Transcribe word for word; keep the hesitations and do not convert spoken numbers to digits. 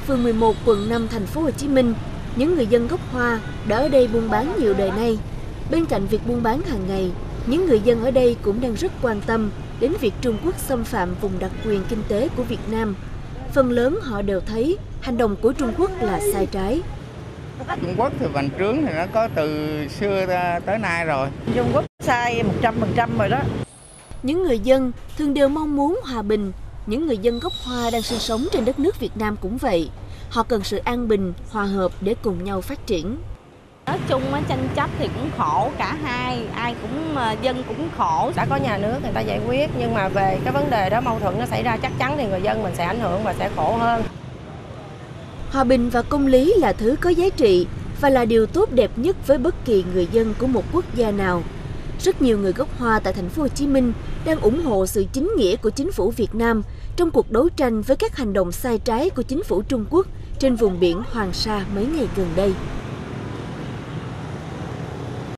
phường mười một, quận năm, thành phố Hồ Chí Minh, những người dân gốc Hoa đã ở đây buôn bán nhiều đời nay. Bên cạnh việc buôn bán hàng ngày, những người dân ở đây cũng đang rất quan tâm đến việc Trung Quốc xâm phạm vùng đặc quyền kinh tế của Việt Nam. Phần lớn họ đều thấy hành động của Trung Quốc là sai trái. Trung Quốc thì bành trướng thì nó có từ xưa tới nay rồi. Trung Quốc sai một trăm phần trăm rồi đó. Những người dân thường đều mong muốn hòa bình. Những người dân gốc Hoa đang sinh sống trên đất nước Việt Nam cũng vậy. Họ cần sự an bình, hòa hợp để cùng nhau phát triển. Nói chung tranh chấp thì cũng khổ cả hai, ai cũng dân cũng khổ. Đã có nhà nước người ta giải quyết, nhưng mà về cái vấn đề đó mâu thuẫn nó xảy ra chắc chắn thì người dân mình sẽ ảnh hưởng và sẽ khổ hơn. Hòa bình và công lý là thứ có giá trị và là điều tốt đẹp nhất với bất kỳ người dân của một quốc gia nào. Rất nhiều người gốc Hoa tại thành phố Hồ Chí Minh đang ủng hộ sự chính nghĩa của chính phủ Việt Nam trong cuộc đấu tranh với các hành động sai trái của chính phủ Trung Quốc trên vùng biển Hoàng Sa mấy ngày gần đây.